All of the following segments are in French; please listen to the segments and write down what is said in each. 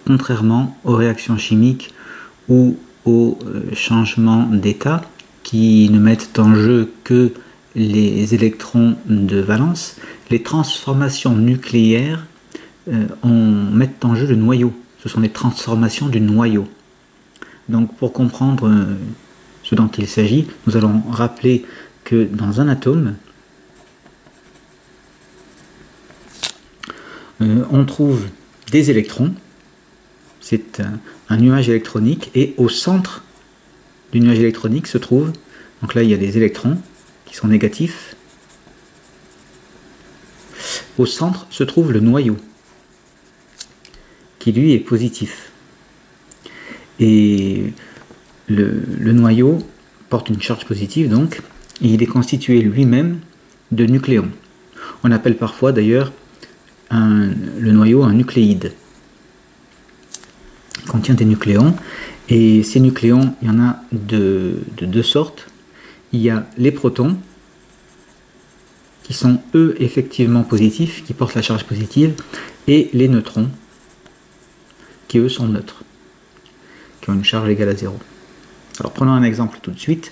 contrairement aux réactions chimiques ou aux changements d'état qui ne mettent en jeu que les électrons de valence, les transformations nucléaires mettent en jeu le noyau. Ce sont des transformations du noyau. Donc pour comprendre ce dont il s'agit, nous allons rappeler que dans un atome, on trouve des électrons, c'est un nuage électronique, et au centre du nuage électronique se trouve, donc là il y a des électrons qui sont négatifs, au centre se trouve le noyau, qui lui est positif. Et le noyau porte une charge positive donc, et il est constitué lui-même de nucléons. On appelle parfois d'ailleurs le noyau un nucléide. Il contient des nucléons, et ces nucléons, il y en a de deux sortes. Il y a les protons, qui sont eux effectivement positifs, qui portent la charge positive, et les neutrons, qui eux sont neutres, qui ont une charge égale à 0. Alors prenons un exemple tout de suite.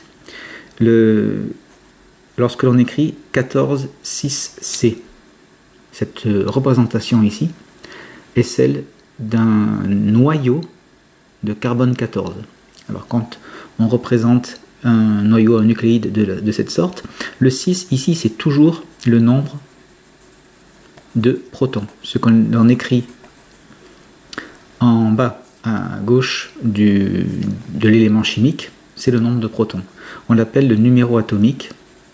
Lorsque l'on écrit 14,6C, cette représentation ici est celle d'un noyau de carbone 14. Alors quand on représente un noyau, un nucléide de cette sorte, le 6 ici c'est toujours le nombre de protons. Ce qu'on écrit en bas à gauche de l'élément chimique, c'est le nombre de protons. On l'appelle le numéro atomique.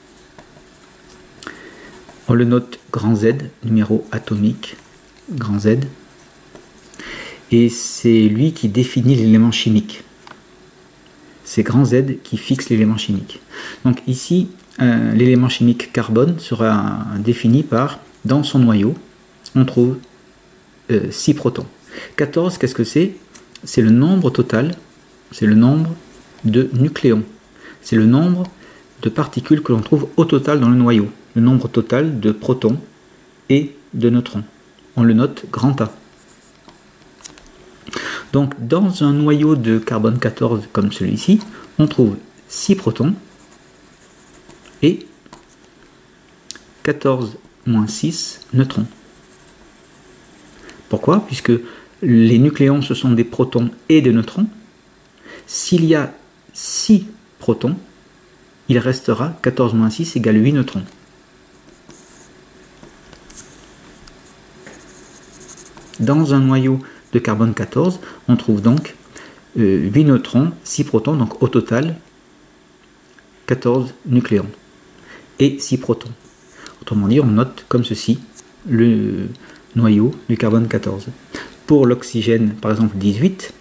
On le note grand Z, numéro atomique, grand Z. Et c'est lui qui définit l'élément chimique. C'est grand Z qui fixe l'élément chimique. Donc ici, l'élément chimique carbone sera défini par, dans son noyau, on trouve 6 protons. 14, qu'est-ce que c'est? C'est le nombre total, c'est le nombre de nucléons. C'est le nombre de particules que l'on trouve au total dans le noyau. Le nombre total de protons et de neutrons. On le note grand A. Donc dans un noyau de carbone 14 comme celui-ci, on trouve 6 protons et 14-6 neutrons. Pourquoi? Puisque les nucléons ce sont des protons et des neutrons. S'il y a 6 protons, il restera 14-6 égale 8 neutrons. Dans un noyau de carbone 14, on trouve donc 8 neutrons, 6 protons, donc au total 14 nucléons et 6 protons. Autrement dit, on note comme ceci le noyau du carbone 14. Pour l'oxygène, par exemple 18,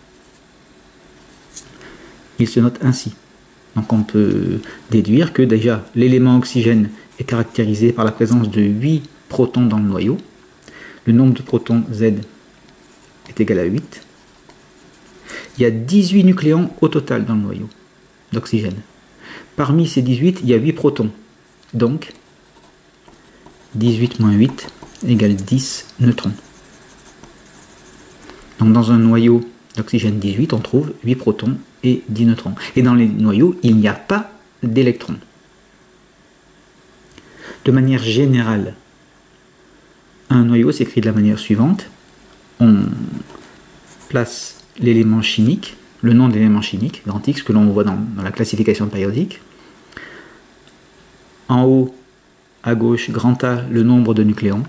il se note ainsi. Donc on peut déduire que déjà l'élément oxygène est caractérisé par la présence de 8 protons dans le noyau. Le nombre de protons Z est égal à 8. Il y a 18 nucléons au total dans le noyau d'oxygène. Parmi ces 18, il y a 8 protons. Donc 18 moins 8 égale 10 neutrons. Donc dans un noyau d'oxygène 18, on trouve 8 protons et 10 neutrons. Et dans les noyaux, il n'y a pas d'électrons. De manière générale, un noyau s'écrit de la manière suivante. On place l'élément chimique, le nom de l'élément chimique, grand X, que l'on voit dans la classification périodique. En haut, à gauche, grand A, le nombre de nucléons.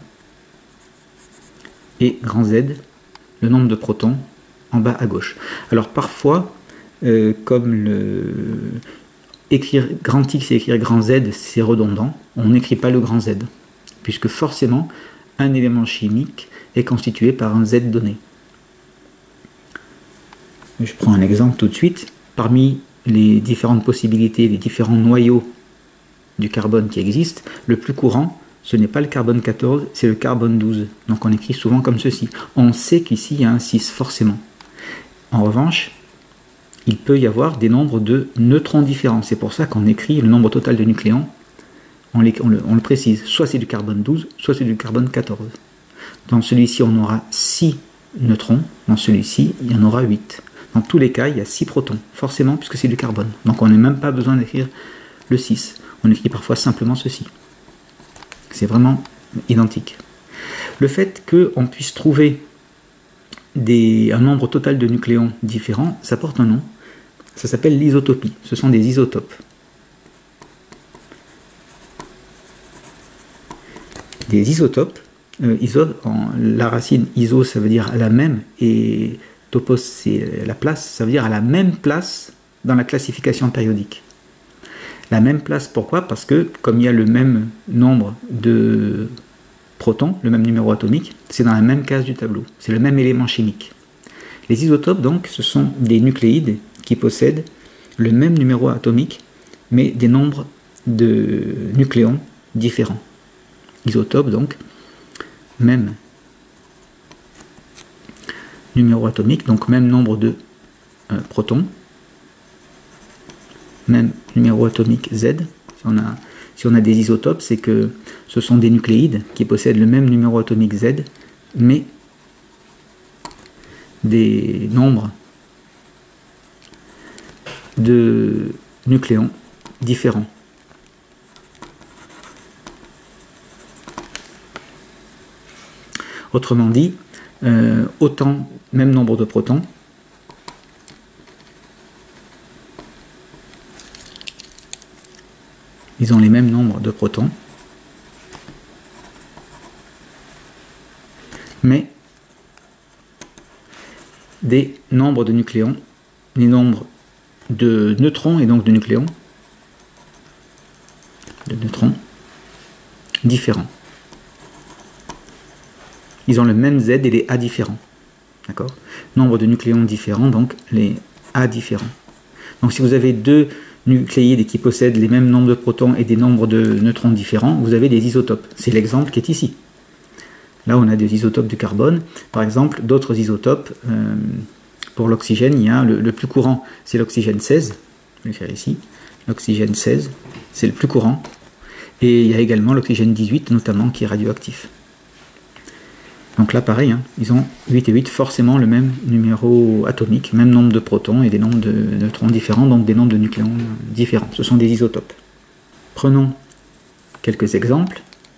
Et grand Z, le nombre de protons, en bas à gauche. Alors parfois, comme écrire grand X et écrire grand Z, c'est redondant, on n'écrit pas le grand Z, puisque forcément, un élément chimique est constitué par un Z donné. Je prends un exemple tout de suite. Parmi les différentes possibilités, les différents noyaux du carbone qui existent, le plus courant, ce n'est pas le carbone 14, c'est le carbone 12. Donc on écrit souvent comme ceci. On sait qu'ici il y a un 6, forcément. En revanche, il peut y avoir des nombres de neutrons différents. C'est pour ça qu'on écrit le nombre total de nucléons, on le précise. Soit c'est du carbone 12, soit c'est du carbone 14. Dans celui-ci, on aura 6 neutrons, dans celui-ci, il y en aura 8. Dans tous les cas, il y a 6 protons, forcément, puisque c'est du carbone. Donc on n'a même pas besoin d'écrire le 6. On écrit parfois simplement ceci. C'est vraiment identique. Le fait qu'on puisse trouver un nombre total de nucléons différents, ça porte un nom. Ça s'appelle l'isotopie. Ce sont des isotopes. Des isotopes, la racine iso, ça veut dire à la même, et topos, c'est la place, ça veut dire à la même place dans la classification périodique. La même place, pourquoi? Parce que comme il y a le même nombre de protons, le même numéro atomique, c'est dans la même case du tableau, c'est le même élément chimique. Les isotopes, donc, ce sont des nucléides qui possèdent le même numéro atomique, mais des nombres de nucléons différents. Isotope, donc, même numéro atomique, donc même nombre de protons, même numéro atomique Z. Si on a des isotopes, c'est que ce sont des nucléides qui possèdent le même numéro atomique Z, mais des nombres de nucléons différents. Autrement dit, autant, même nombre de protons, ils ont les mêmes nombres de protons, mais des nombres de nucléons, des nombres de neutrons et donc de nucléons, différents. Ils ont le même Z et les A différents. D'accord? Nombre de nucléons différents, donc les A différents. Donc si vous avez deux nucléides qui possèdent les mêmes nombres de protons et des nombres de neutrons différents, vous avez des isotopes. C'est l'exemple qui est ici. Là, on a des isotopes du carbone. Par exemple, d'autres isotopes, pour l'oxygène, il y a le plus courant, c'est l'oxygène 16. Je vais le faire ici. L'oxygène 16, c'est le plus courant. Et il y a également l'oxygène 18, notamment, qui est radioactif. Donc là, pareil, hein, ils ont 8 et 8, forcément le même numéro atomique, même nombre de protons et des nombres de neutrons différents, donc des nombres de nucléons différents. Ce sont des isotopes. Prenons quelques exemples.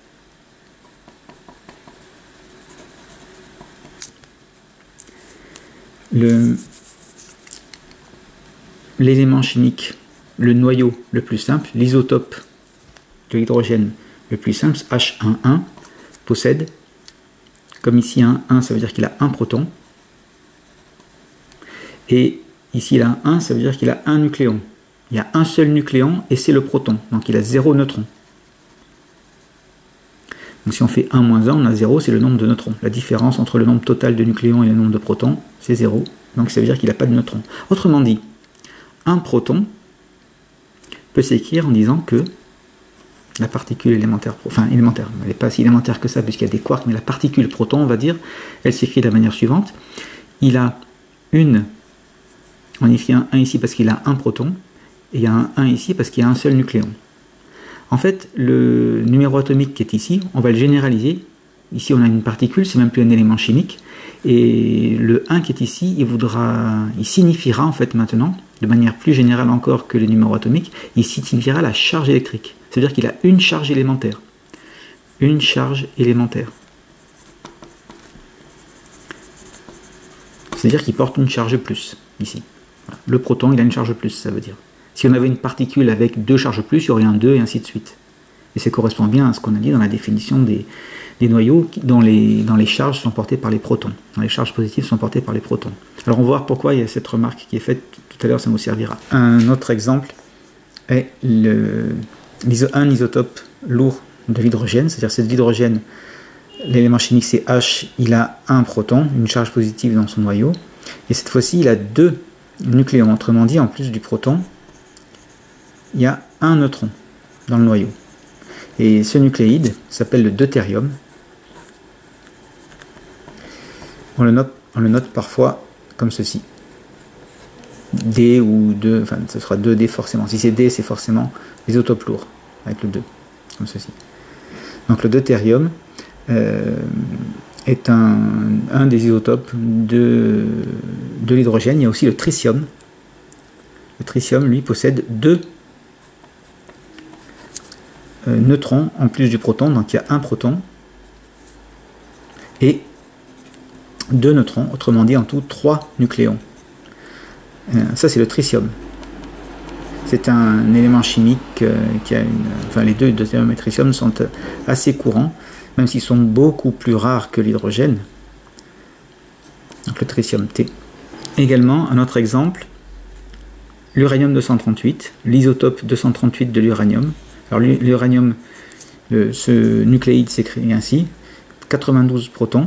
L'élément chimique, le noyau le plus simple, l'isotope de l'hydrogène le plus simple, H11, possède, comme ici un 1, ça veut dire qu'il a un proton, et ici il a un 1, ça veut dire qu'il a un nucléon. Il y a un seul nucléon et c'est le proton, donc il a 0 neutrons. Donc si on fait 1 moins 1, on a 0, c'est le nombre de neutrons. La différence entre le nombre total de nucléons et le nombre de protons, c'est 0. Donc ça veut dire qu'il n'a pas de neutrons. Autrement dit, un proton peut s'écrire en disant que la particule élémentaire, enfin élémentaire, elle n'est pas si élémentaire que ça puisqu'il y a des quarks, mais la particule proton, on va dire, elle s'écrit de la manière suivante. Il a on écrit un 1 ici parce qu'il a un proton, et il y a un 1 ici parce qu'il y a un seul nucléon. En fait, le numéro atomique qui est ici, on va le généraliser. Ici, on a une particule, c'est même plus un élément chimique. Et le 1 qui est ici, il signifiera en fait maintenant, de manière plus générale encore que les numéros atomiques, il signifiera la charge électrique. C'est-à-dire qu'il a une charge élémentaire. Une charge élémentaire. C'est-à-dire qu'il porte une charge plus, ici. Voilà. Le proton, il a une charge plus, ça veut dire. Si on avait une particule avec deux charges plus, il y aurait un 2 et ainsi de suite. Et ça correspond bien à ce qu'on a dit dans la définition des noyaux dont les charges sont portées par les protons. Dans les charges positives sont portées par les protons. Alors on va voir pourquoi il y a cette remarque qui est faite tout à l'heure, ça nous servira. Un autre exemple est un isotope lourd de l'hydrogène, c'est-à-dire c'est de l'hydrogène, l'élément chimique c'est H, il a un proton, une charge positive dans son noyau, et cette fois-ci il a deux nucléons, autrement dit en plus du proton, il y a un neutron dans le noyau. Et ce nucléide s'appelle le deutérium. On le note parfois comme ceci. D ou 2, enfin ce sera 2D forcément. Si c'est D, c'est forcément l'isotope lourd, avec le 2, comme ceci. Donc le deutérium, est un des isotopes de l'hydrogène. Il y a aussi le tritium. Le tritium, lui, possède 2 neutrons en plus du proton, donc il y a un proton et 2 neutrons, autrement dit en tout 3 nucléons. Ça c'est le tritium. C'est un élément chimique qui a enfin les deux deutérium et tritium sont assez courants, même s'ils sont beaucoup plus rares que l'hydrogène. Donc le tritium T. Également un autre exemple, l'uranium 238, l'isotope 238 de l'uranium. Alors l'uranium, ce nucléide s'écrit ainsi, 92 protons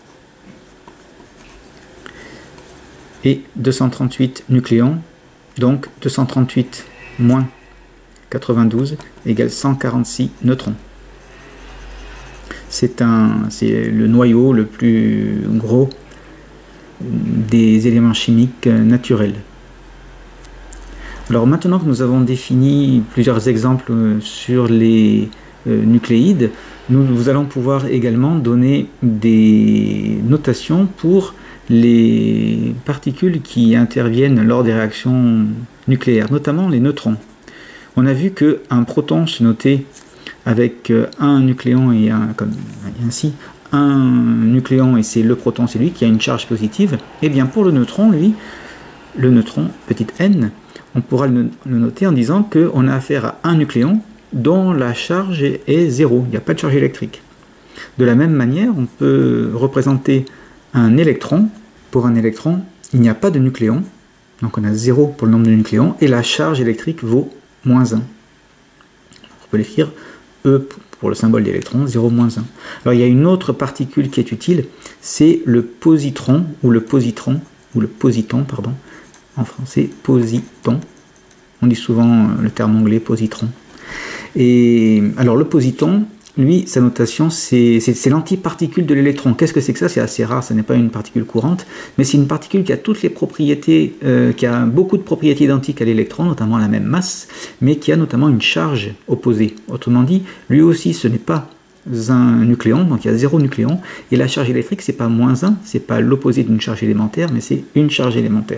et 238 nucléons, donc 238 moins 92 égale 146 neutrons. C'est le noyau le plus gros des éléments chimiques naturels. Alors maintenant que nous avons défini plusieurs exemples sur les nucléides, nous allons pouvoir également donner des notations pour les particules qui interviennent lors des réactions nucléaires, notamment les neutrons. On a vu qu'un proton se notait avec un nucléon et ainsi. Un nucléon et c'est le proton, c'est lui qui a une charge positive. Et bien pour le neutron, lui, le neutron, petit n, on pourra le noter en disant qu'on a affaire à un nucléon dont la charge est 0, il n'y a pas de charge électrique. De la même manière, on peut représenter un électron. Pour un électron, il n'y a pas de nucléon, donc on a 0 pour le nombre de nucléons, et la charge électrique vaut moins 1. On peut l'écrire E pour le symbole d'électron, 0, moins 1. Alors il y a une autre particule qui est utile, c'est le positron, ou le positon, pardon, en français, positon. On dit souvent le terme anglais positron. Et alors le positon, lui, sa notation, c'est l'antiparticule de l'électron. Qu'est-ce que c'est que ça? C'est assez rare, ce n'est pas une particule courante, mais c'est une particule qui a toutes les propriétés, qui a beaucoup de propriétés identiques à l'électron, notamment la même masse, mais qui a notamment une charge opposée. Autrement dit, lui aussi, ce n'est pas un nucléon, donc il y a 0 nucléon, et la charge électrique, c'est pas moins 1, c'est pas l'opposé d'une charge élémentaire, mais c'est une charge élémentaire.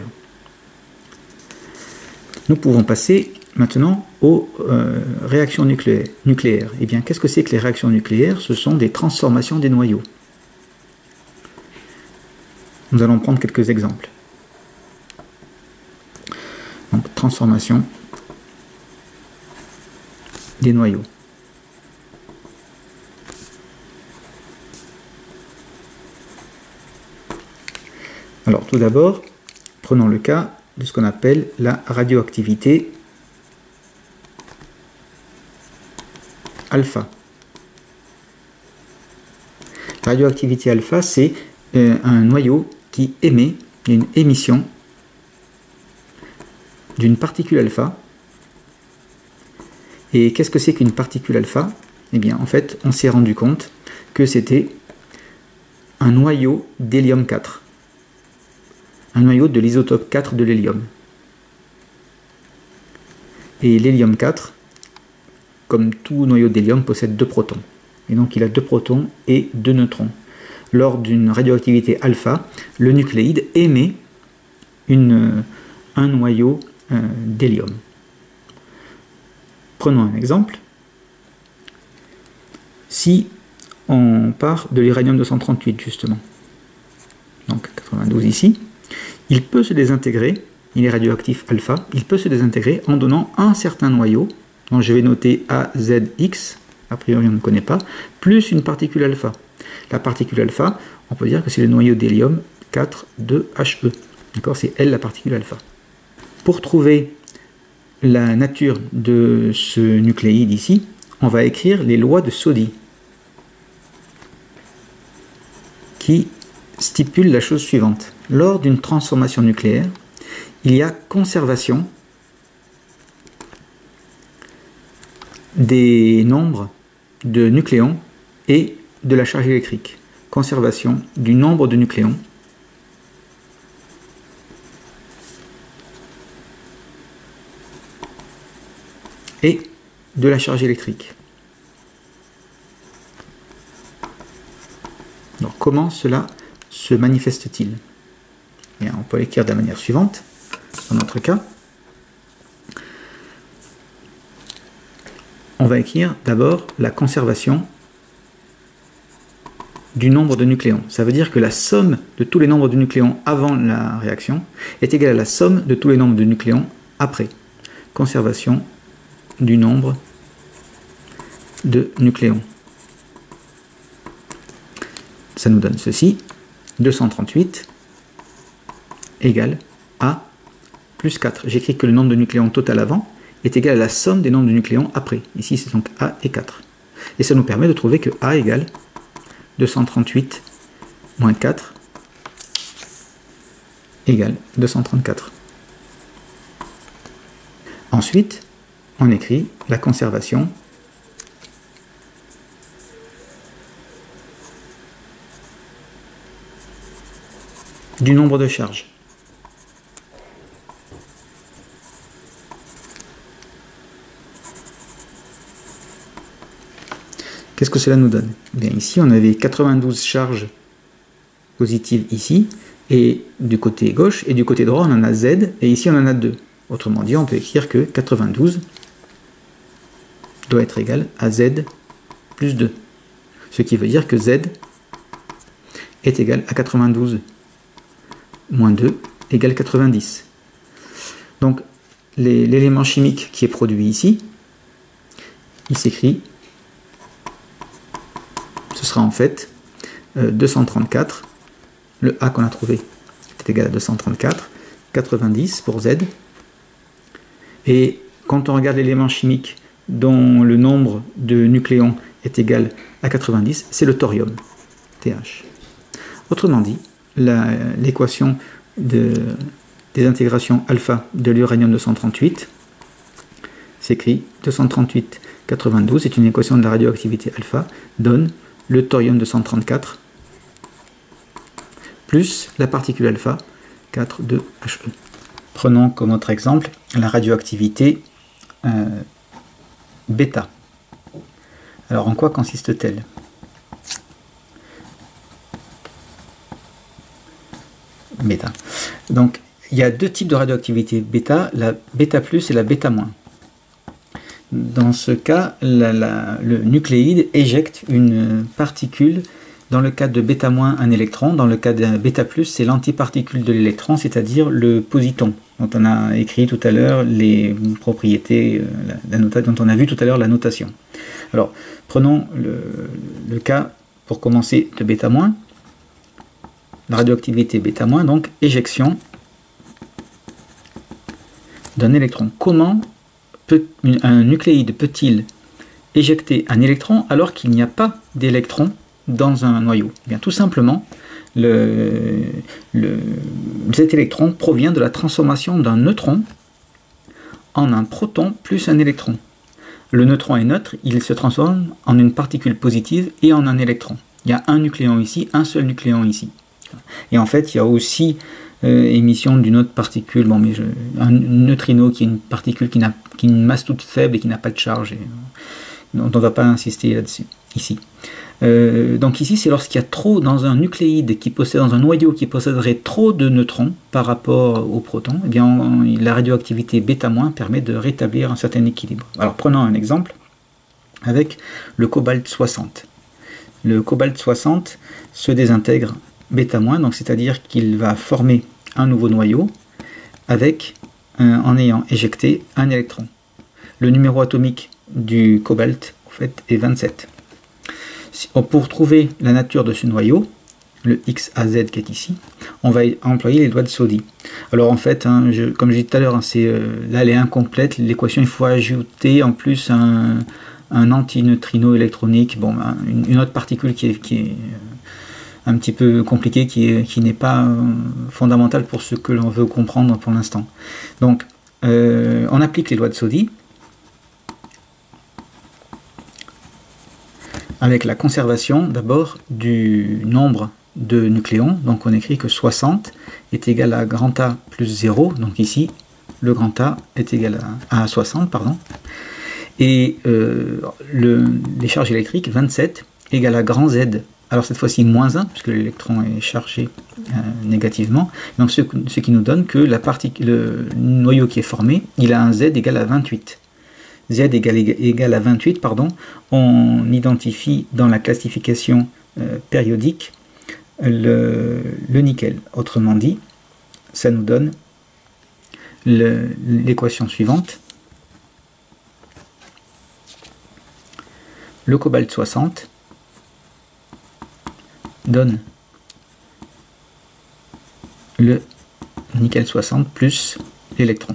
Nous pouvons passer maintenant aux réactions nucléaires. Eh bien, qu'est-ce que c'est que les réactions nucléaires? Ce sont des transformations des noyaux. Nous allons prendre quelques exemples. Donc, transformation des noyaux. Alors, tout d'abord, prenons le cas de ce qu'on appelle la radioactivité alpha. La radioactivité alpha, c'est un noyau qui émet une émission d'une particule alpha. Et qu'est-ce que c'est qu'une particule alpha? Eh bien, en fait, on s'est rendu compte que c'était un noyau d'hélium 4. Un noyau de l'isotope 4 de l'hélium. Et l'hélium 4, comme tout noyau d'hélium, possède 2 protons. Et donc il a 2 protons et 2 neutrons. Lors d'une radioactivité alpha, le nucléide émet un noyau d'hélium. Prenons un exemple. Si on part de l'uranium 238 justement, donc 92 ici, il peut se désintégrer, il est radioactif alpha, il peut se désintégrer en donnant un certain noyau, dont je vais noter AZX, a priori on ne connaît pas, plus une particule alpha. La particule alpha, on peut dire que c'est le noyau d'hélium 4,2He. D'accord, c'est elle la particule alpha. Pour trouver la nature de ce nucléide ici, on va écrire les lois de Soddy, qui stipulent la chose suivante. Lors d'une transformation nucléaire, il y a conservation des nombres de nucléons et de la charge électrique. Conservation du nombre de nucléons et de la charge électrique. Donc comment cela se manifeste-t-il? On peut l'écrire de la manière suivante, dans notre cas. On va écrire d'abord la conservation du nombre de nucléons. Ça veut dire que la somme de tous les nombres de nucléons avant la réaction est égale à la somme de tous les nombres de nucléons après. Conservation du nombre de nucléons. Ça nous donne ceci, 238 égale A plus 4. J'écris que le nombre de nucléons total avant est égal à la somme des nombres de nucléons après. Ici, c'est donc A et 4. Et ça nous permet de trouver que A égale 238 moins 4 égale 234. Ensuite, on écrit la conservation du nombre de charges. Qu'est-ce que cela nous donne? Bien, ici, on avait 92 charges positives ici, et du côté gauche, et du côté droit, on en a Z, et ici, on en a 2. Autrement dit, on peut écrire que 92 doit être égal à Z plus 2. Ce qui veut dire que Z est égal à 92 moins 2 égale 90. Donc, l'élément chimique qui est produit ici, il s'écrit, ce sera en fait 234, le A qu'on a trouvé est égal à 234, 90 pour Z, et quand on regarde l'élément chimique dont le nombre de nucléons est égal à 90, c'est le thorium, TH. Autrement dit, l'équation des intégrations alpha de l'uranium 238 s'écrit 238 92, c'est une équation de la radioactivité alpha, donne le thorium 234 plus la particule alpha 4,2He. Prenons comme autre exemple la radioactivité bêta. Alors en quoi consiste-t-elle? Bêta. Donc il y a deux types de radioactivité bêta, la bêta plus et la bêta moins. Dans ce cas, le nucléide éjecte une particule. Dans le cas de bêta moins, un électron. Dans le cas de bêta plus, c'est l'antiparticule de l'électron, c'est-à-dire le positon, dont on a écrit tout à l'heure les propriétés, dont on a vu tout à l'heure la notation. Alors, prenons le cas, pour commencer, de bêta moins. La radioactivité bêta moins, donc éjection d'un électron. Comment un nucléide peut-il éjecter un électron alors qu'il n'y a pas d'électron dans un noyau? Eh bien, tout simplement, cet électron provient de la transformation d'un neutron en un proton plus un électron. Le neutron est neutre, il se transforme en une particule positive et en un électron. Il y a un nucléon ici, un seul nucléon ici. Et en fait, il y a aussi émission d'une autre particule, bon, mais un neutrino qui est une particule qui a une masse toute faible et qui n'a pas de charge, et dont on ne va pas insister là-dessus, ici. Donc ici, c'est lorsqu'il y a trop dans un nucléide dans un noyau qui posséderait trop de neutrons par rapport aux protons, eh bien, la radioactivité β- permet de rétablir un certain équilibre. Alors prenons un exemple avec le cobalt 60. Le cobalt 60 se désintègre β-, donc c'est-à-dire qu'il va former un nouveau noyau en ayant éjecté un électron. Le numéro atomique du cobalt en fait, est 27. Pour trouver la nature de ce noyau, le XAZ qui est ici, on va employer les lois de Soddy. Alors en fait, comme j'ai dit tout à l'heure, là elle est incomplète, l'équation il faut ajouter en plus un antineutrino électronique, bon, une autre particule qui est un petit peu compliquée, qui n'est pas fondamentale pour ce que l'on veut comprendre pour l'instant. Donc on applique les lois de Soddy avec la conservation d'abord du nombre de nucléons. Donc on écrit que 60 est égal à grand A plus 0, donc ici le grand A est égal à 60, pardon. Et les charges électriques, 27 égale à grand Z alors cette fois-ci -1, puisque l'électron est chargé négativement. Donc ce qui nous donne que le noyau qui est formé, il a un Z égal à 28. Z égal à 28, pardon. On identifie dans la classification périodique le nickel. Autrement dit, ça nous donne l'équation suivante. Le cobalt 60 donne le nickel 60 plus l'électron.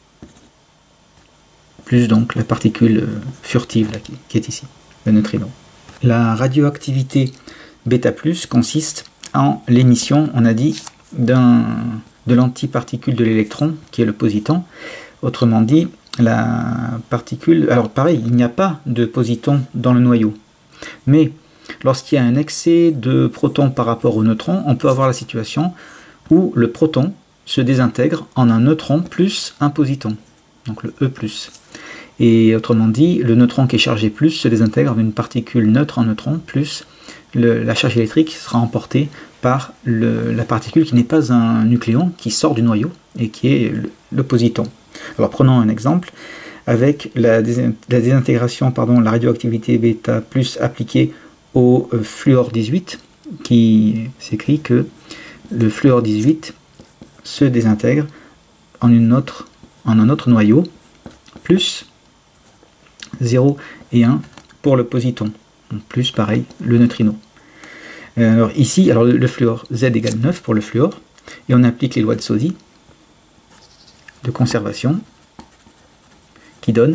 Plus donc la particule furtive là, qui est ici, le neutrino. La radioactivité bêta+, consiste en l'émission, on a dit, de l'antiparticule de l'électron, qui est le positon. Autrement dit, la particule... Alors pareil, il n'y a pas de positon dans le noyau. Mais lorsqu'il y a un excès de protons par rapport au neutron, on peut avoir la situation où le proton se désintègre en un neutron plus un positon, donc le E+. Et autrement dit, le neutron qui est chargé plus se désintègre en une particule neutre en neutron plus la charge électrique sera emportée par la particule qui n'est pas un nucléon, qui sort du noyau et qui est le positon. Alors prenons un exemple avec la désintégration, pardon, la radioactivité bêta+ appliquée au fluor 18, qui s'écrit que le fluor 18 se désintègre en un autre noyau, plus 0 et 1 pour le positon, donc plus pareil le neutrino. Alors ici, alors le fluor, Z égale 9 pour le fluor, et on applique les lois de Soddy de conservation, qui donne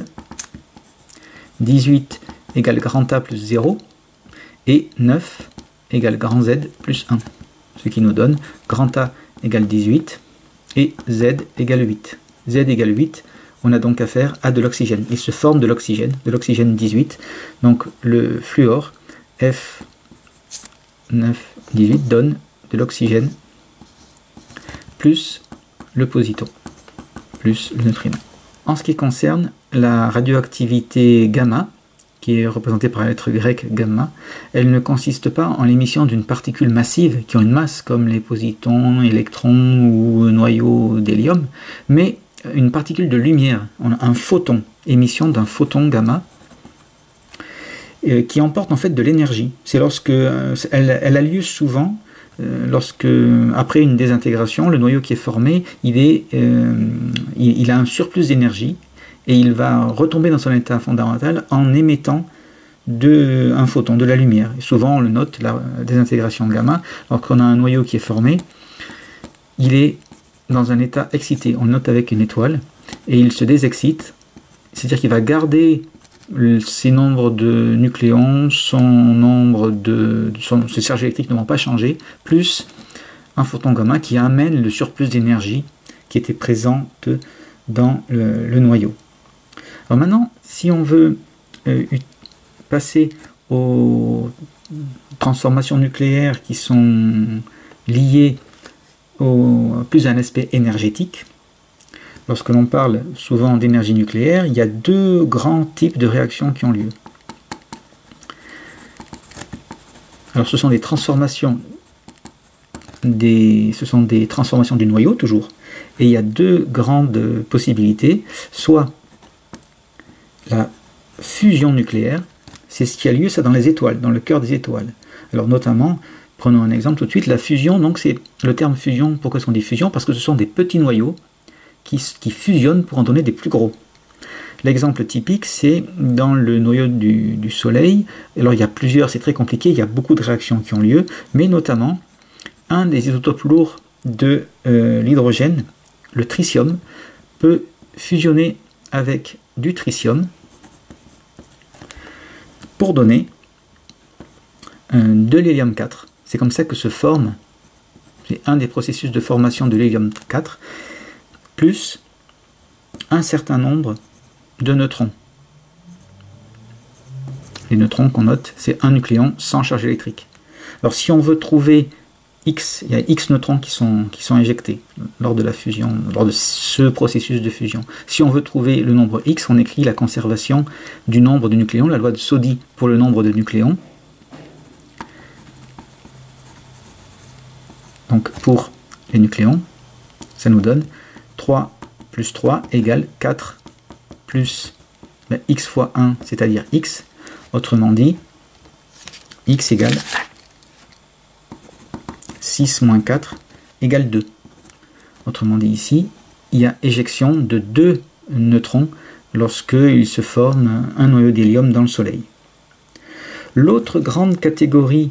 18 égale grand A plus 0, et 9 égale grand Z plus 1, ce qui nous donne grand A égale 18, et Z égale 8. Z égale 8, on a donc affaire à de l'oxygène. Il se forme de l'oxygène 18. Donc le fluor F918 donne de l'oxygène plus le positon, plus le neutrino. En ce qui concerne la radioactivité gamma, qui est représentée par la lettre grecque gamma, elle ne consiste pas en l'émission d'une particule massive qui ont une masse comme les positons, électrons ou noyaux d'hélium, mais une particule de lumière, un photon, émission d'un photon gamma, qui emporte en fait de l'énergie. C'est lorsque elle a lieu souvent lorsque, après une désintégration, le noyau qui est formé, il a un surplus d'énergie et il va retomber dans son état fondamental en émettant un photon, de la lumière. Et souvent on le note, la désintégration gamma, lorsqu'on a un noyau qui est formé, il est dans un état excité, on le note avec une étoile, et il se désexcite, c'est-à-dire qu'il va garder ses nombres de nucléons, ses charges électriques ne vont pas changer, plus un photon gamma qui amène le surplus d'énergie qui était présente dans le noyau. Alors maintenant, si on veut passer aux transformations nucléaires qui sont liées plus à un aspect énergétique, lorsque l'on parle souvent d'énergie nucléaire, il y a deux grands types de réactions qui ont lieu. Alors ce sont des transformations du noyau toujours, et il y a deux grandes possibilités, soit la fusion nucléaire, c'est ce qui a lieu ça dans les étoiles, dans le cœur des étoiles. Alors notamment, prenons un exemple tout de suite, la fusion, donc c'est le terme fusion, pourquoi est-ce qu'on dit fusion? Parce que ce sont des petits noyaux qui fusionnent pour en donner des plus gros. L'exemple typique, c'est dans le noyau du Soleil. Alors il y a plusieurs, c'est très compliqué, il y a beaucoup de réactions qui ont lieu, mais notamment, un des isotopes lourds de l'hydrogène, le tritium, peut fusionner avec du tritium pour donner de l'hélium 4. C'est comme ça que se forme, c'est un des processus de formation de l'hélium 4, plus un certain nombre de neutrons. Les neutrons qu'on note, c'est un nucléon sans charge électrique. Alors si on veut trouver X, il y a X neutrons qui sont injectés lors de la fusion, lors de ce processus de fusion. Si on veut trouver le nombre X, on écrit la conservation du nombre de nucléons, la loi de Soddy pour le nombre de nucléons. Donc pour les nucléons, ça nous donne 3 plus 3 égale 4 plus x fois 1, c'est-à-dire x. Autrement dit, x égale 6 moins 4 égale 2. Autrement dit, ici, il y a éjection de 2 neutrons lorsqu'il se forme un noyau d'hélium dans le Soleil. L'autre grande catégorie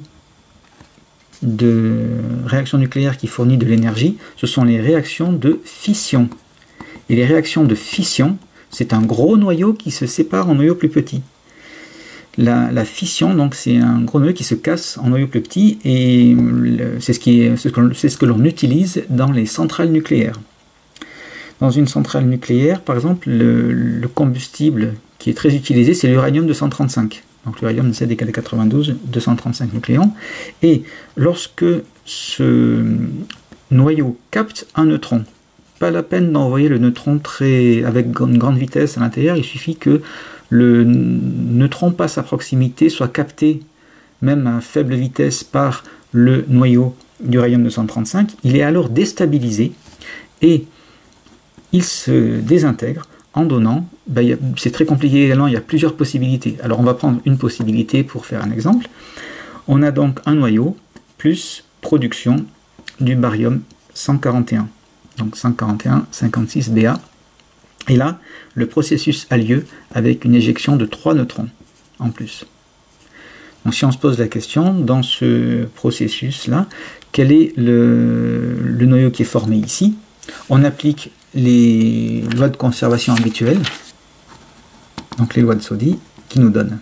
de réactions nucléaires qui fournit de l'énergie, ce sont les réactions de fission. Et les réactions de fission, c'est un gros noyau qui se sépare en noyaux plus petits. La fission, donc, c'est un gros noyau qui se casse en noyaux plus petits, et c'est ce que l'on utilise dans les centrales nucléaires. Dans une centrale nucléaire, par exemple, le combustible qui est très utilisé, c'est l'uranium-235. Donc l'uranium Z égale 92, 235 nucléons. Et lorsque ce noyau capte un neutron, pas la peine d'envoyer le neutron avec une grande vitesse à l'intérieur, il suffit que le neutron passe à proximité, soit capté même à faible vitesse par le noyau d'uranium-235. Il est alors déstabilisé et il se désintègre en donnant, c'est très compliqué également, il y a plusieurs possibilités. Alors on va prendre une possibilité pour faire un exemple. On a donc un noyau plus production du barium 141. Donc 141, 56 Ba. Et là, le processus a lieu avec une éjection de 3 neutrons en plus. Donc si on se pose la question, dans ce processus-là, quel est le noyau qui est formé ici? On applique les lois de conservation habituelles, donc les lois de Soddy, qui nous donnent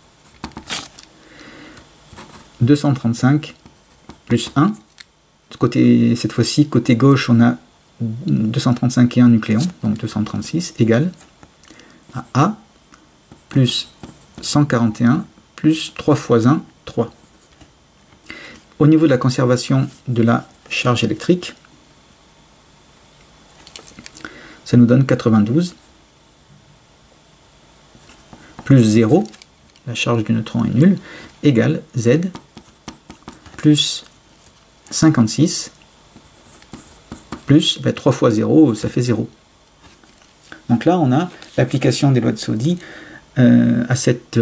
235 plus 1. Cette fois-ci, côté gauche, on a 235 et 1 nucléons, donc 236, égale à A plus 141 plus 3 fois 1, 3. Au niveau de la conservation de la charge électrique, ça nous donne 92 plus 0, la charge du neutron est nulle, égale Z plus 56 plus 3 fois 0, ça fait 0. Donc là, on a l'application des lois de Soddy à cette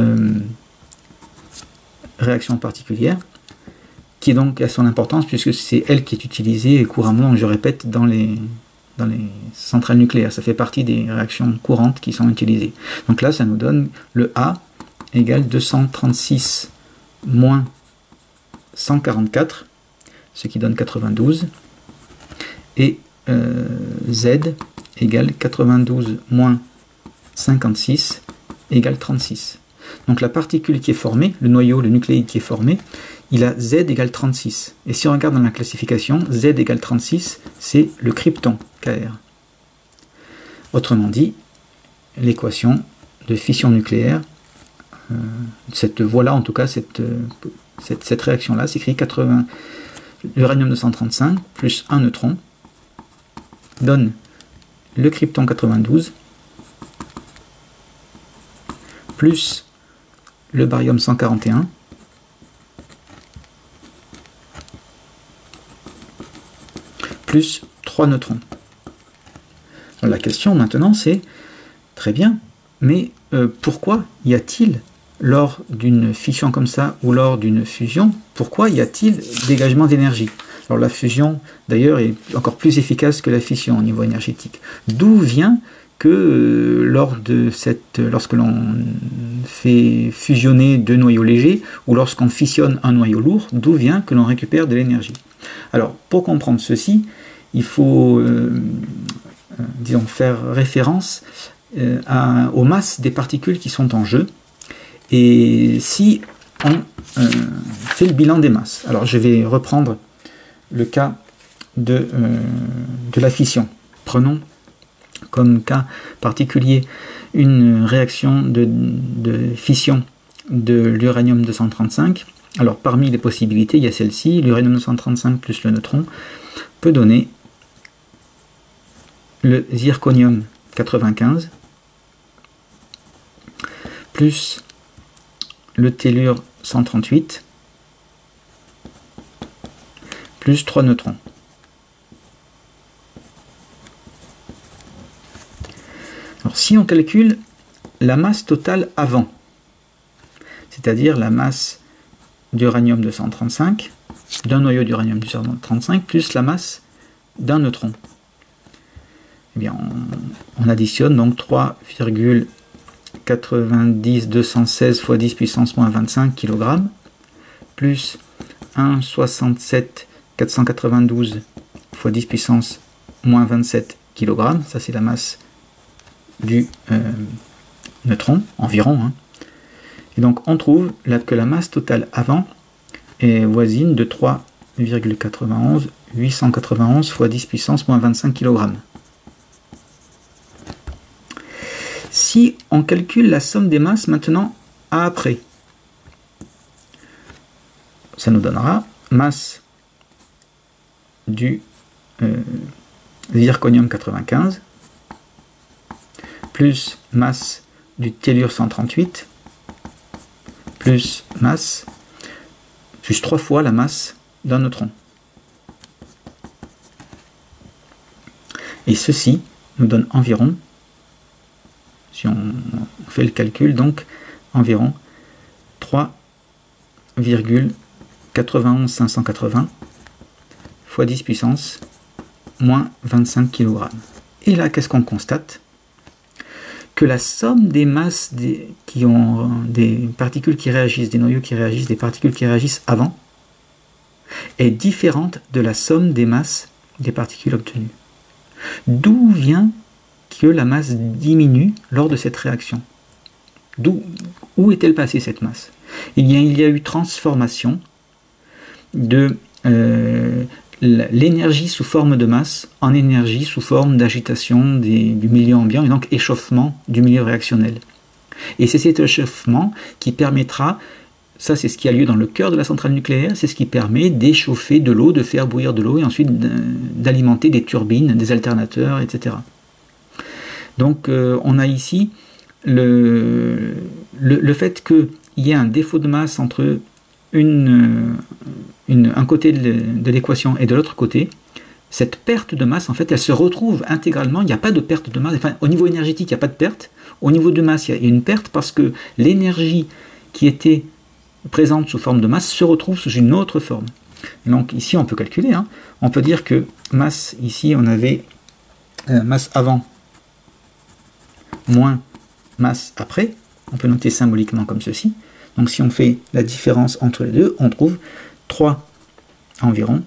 réaction particulière, qui est donc à son importance, puisque c'est elle qui est utilisée couramment, je répète, dans les centrales nucléaires. Ça fait partie des réactions courantes qui sont utilisées. Donc là, ça nous donne le A égale 236 moins 144, ce qui donne 92, et Z égale 92 moins 56 égale 36. Donc la particule qui est formée, le noyau, le nucléide qui est formé, il a Z égale 36. Et si on regarde dans la classification, Z égale 36, c'est le krypton, Kr. Autrement dit, l'équation de fission nucléaire, cette voie-là, en tout cas, cette réaction-là, s'écrit l'uranium-235 plus un neutron donne le krypton 92 plus le barium 141 plus 3 neutrons. Alors, la question maintenant c'est, très bien, mais pourquoi y a-t-il, lors d'une fission comme ça ou lors d'une fusion, pourquoi y a-t-il dégagement d'énergie? Alors la fusion d'ailleurs est encore plus efficace que la fission au niveau énergétique. D'où vient que lorsque l'on fait fusionner deux noyaux légers ou lorsqu'on fissionne un noyau lourd, d'où vient que l'on récupère de l'énergie? Alors pour comprendre ceci, il faut disons, faire référence aux masses des particules qui sont en jeu. Et si on fait le bilan des masses, alors je vais reprendre le cas de la fission. Prenons comme cas particulier une réaction de fission de l'uranium-235. Alors parmi les possibilités, il y a celle-ci, l'uranium-235 plus le neutron peut donner le zirconium 95 plus le tellure 138 plus 3 neutrons. Alors, si on calcule la masse totale avant, c'est-à-dire la masse d'uranium-235, d'un noyau d'uranium-235, plus la masse d'un neutron, eh bien, on additionne donc 3,90 fois 10 puissance moins 25 kg, plus 1,67 492 fois 10 puissance moins 27 kg, ça c'est la masse du neutron, environ. Hein. Et donc on trouve là que la masse totale avant est voisine de 3,91 891 fois 10 puissance moins 25 kg. Si on calcule la somme des masses maintenant à après, ça nous donnera masse du zirconium 95 plus masse du tellure 138 plus masse plus 3 fois la masse d'un neutron. Et ceci nous donne environ, si on fait le calcul, donc environ 3,91 580 fois 10 puissance moins 25 kg. Et là, qu'est-ce qu'on constate? Que la somme des masses qui ont des particules qui réagissent, des noyaux qui réagissent, des particules qui réagissent avant, est différente de la somme des masses des particules obtenues. D'où vient que la masse diminue lors de cette réaction? Où est-elle passée cette masse? Eh bien, il y a eu transformation de l'énergie sous forme de masse en énergie sous forme d'agitation du milieu ambiant et donc échauffement du milieu réactionnel. Et c'est cet échauffement qui permettra, ça c'est ce qui a lieu dans le cœur de la centrale nucléaire, c'est ce qui permet d'échauffer de l'eau, de faire bouillir de l'eau et ensuite d'alimenter des turbines, des alternateurs, etc. Donc on a ici le fait qu'il y ait un défaut de masse entre un côté de l'équation et de l'autre côté, cette perte de masse, en fait, elle se retrouve intégralement, il n'y a pas de perte de masse, enfin, au niveau énergétique, il n'y a pas de perte, au niveau de masse, il y a une perte parce que l'énergie qui était présente sous forme de masse se retrouve sous une autre forme. Et donc ici, on peut calculer, hein, on peut dire que masse, ici, on avait masse avant moins masse après, on peut noter symboliquement comme ceci. Donc si on fait la différence entre les deux, on trouve 3 environ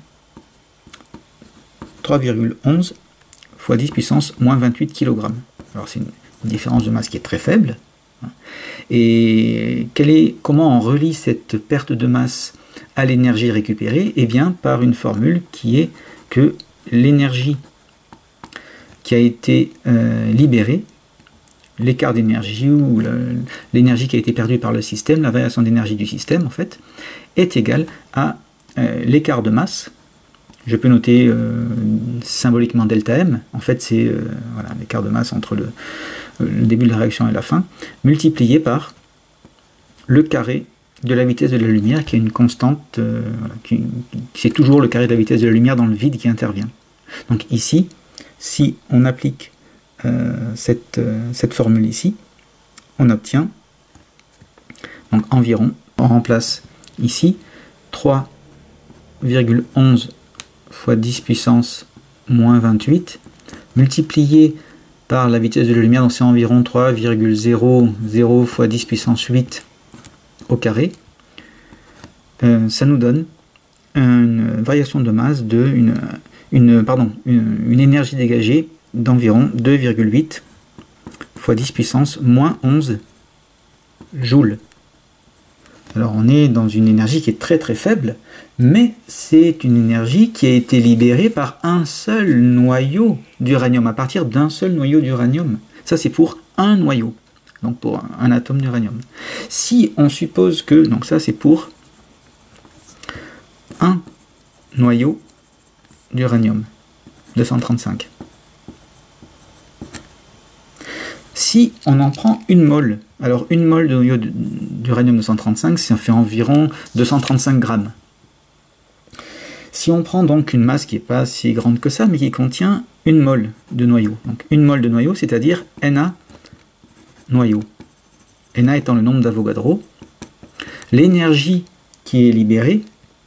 3,11 fois 10 puissance moins 28 kg. Alors c'est une différence de masse qui est très faible. Et comment on relie cette perte de masse à l'énergie récupérée? Eh bien par une formule qui est que l'énergie qui a été libérée, l'écart d'énergie ou l'énergie qui a été perdue par le système, la variation d'énergie du système en fait, est égale à l'écart de masse. Je peux noter symboliquement delta M, en fait c'est voilà, l'écart de masse entre le début de la réaction et la fin, multiplié par le carré de la vitesse de la lumière, qui est une constante, voilà, c'est toujours le carré de la vitesse de la lumière dans le vide qui intervient. Donc ici, si on applique cette formule ici, on obtient donc environ, on remplace ici 3,11 fois 10 puissance moins 28 multiplié par la vitesse de la lumière, donc c'est environ 3,00 fois 10 puissance 8 au carré. Ça nous donne une variation de masse de une énergie dégagée d'environ 2,8 fois 10 puissance moins 11 joules. Alors on est dans une énergie qui est très très faible, mais c'est une énergie qui a été libérée par un seul noyau d'uranium, à partir d'un seul noyau d'uranium. Ça c'est pour un noyau, donc pour un atome d'uranium. Si on suppose que, donc ça c'est pour un noyau d'uranium 235. Si on en prend une mole, alors une mole de noyau d'uranium 235, ça fait environ 235 grammes. Si on prend donc une masse qui n'est pas si grande que ça, mais qui contient une mole de noyau, donc une mole de noyau, c'est-à-dire Na noyaux. Na étant le nombre d'Avogadro, l'énergie qui est libérée,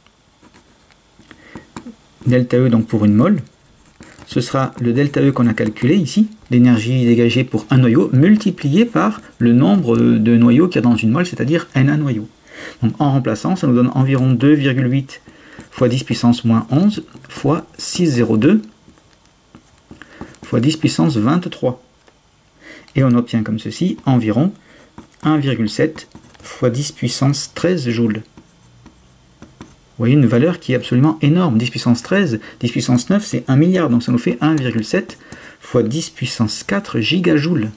delta E donc pour une mole, ce sera le delta E qu'on a calculé ici, l'énergie dégagée pour un noyau, multiplié par le nombre de noyaux qu'il y a dans une mole, c'est-à-dire Na noyaux. Donc en remplaçant, ça nous donne environ 2,8 fois 10 puissance moins 11 fois 602 fois 10 puissance 23. Et on obtient comme ceci environ 1,7 fois 10 puissance 13 joules. Vous voyez une valeur qui est absolument énorme. 10 puissance 13, 10 puissance 9, c'est 1 milliard. Donc ça nous fait 1,7 fois 10 puissance 4 gigajoules.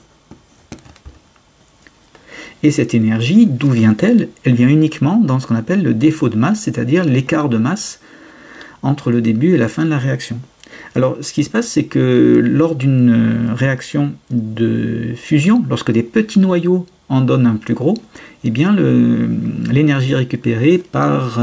Et cette énergie, d'où vient-elle? Elle vient uniquement dans ce qu'on appelle le défaut de masse, c'est-à-dire l'écart de masse entre le début et la fin de la réaction. Alors, ce qui se passe, c'est que lors d'une réaction de fusion, lorsque des petits noyaux en donnent un plus gros, eh bien l'énergie récupérée par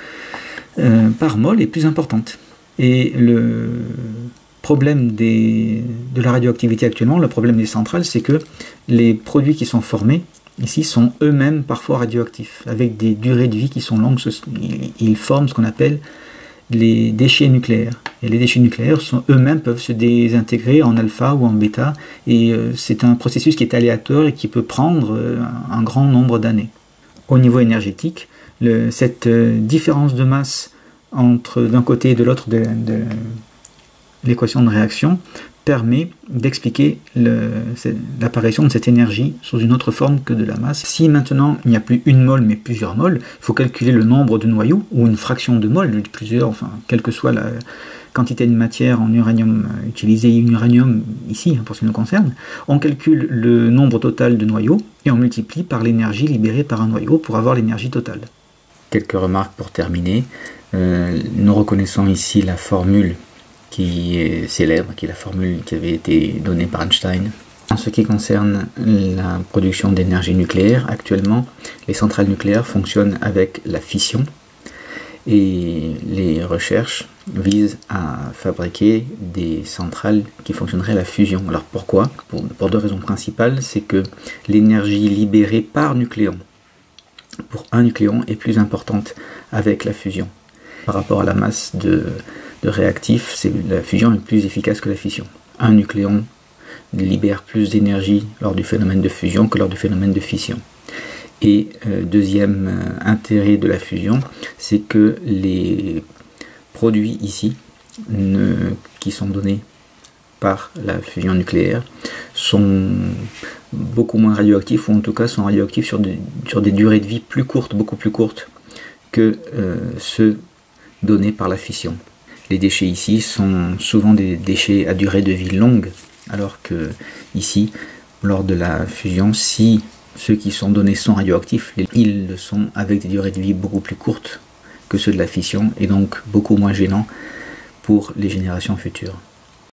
mol est plus importante. Et le problème de la radioactivité actuellement, le problème des centrales, c'est que les produits qui sont formés ici sont eux-mêmes parfois radioactifs, avec des durées de vie qui sont longues. Ils forment ce qu'on appelle les déchets nucléaires. Et les déchets nucléaires eux-mêmes peuvent se désintégrer en alpha ou en bêta, et c'est un processus qui est aléatoire et qui peut prendre un grand nombre d'années. Au niveau énergétique, cette différence de masse entre d'un côté et de l'autre de l'équation de réaction permet d'expliquer l'apparition de cette énergie sous une autre forme que de la masse. Si maintenant il n'y a plus une mole mais plusieurs moles, il faut calculer le nombre de noyaux ou une fraction de mole, plusieurs, enfin quelle que soit la quantité de matière en uranium utilisée, en uranium ici pour ce qui nous concerne, on calcule le nombre total de noyaux et on multiplie par l'énergie libérée par un noyau pour avoir l'énergie totale. Quelques remarques pour terminer. Nous reconnaissons ici la formule qui est célèbre, qui est la formule qui avait été donnée par Einstein. En ce qui concerne la production d'énergie nucléaire, actuellement, les centrales nucléaires fonctionnent avec la fission et les recherches visent à fabriquer des centrales qui fonctionneraient à la fusion. Alors pourquoi? Pour deux raisons principales, c'est que l'énergie libérée par nucléon pour un nucléon est plus importante avec la fusion. Par rapport à la masse de réactifs, la fusion est plus efficace que la fission. Un nucléon libère plus d'énergie lors du phénomène de fusion que lors du phénomène de fission. Et deuxième intérêt de la fusion, c'est que les produits ici, qui sont donnés par la fusion nucléaire, sont beaucoup moins radioactifs, ou en tout cas sont radioactifs sur des durées de vie plus courtes, beaucoup plus courtes que ceux donnés par la fission. Les déchets ici sont souvent des déchets à durée de vie longue, alors que ici, lors de la fusion, si ceux qui sont donnés sont radioactifs, ils le sont avec des durées de vie beaucoup plus courtes que ceux de la fission, et donc beaucoup moins gênants pour les générations futures.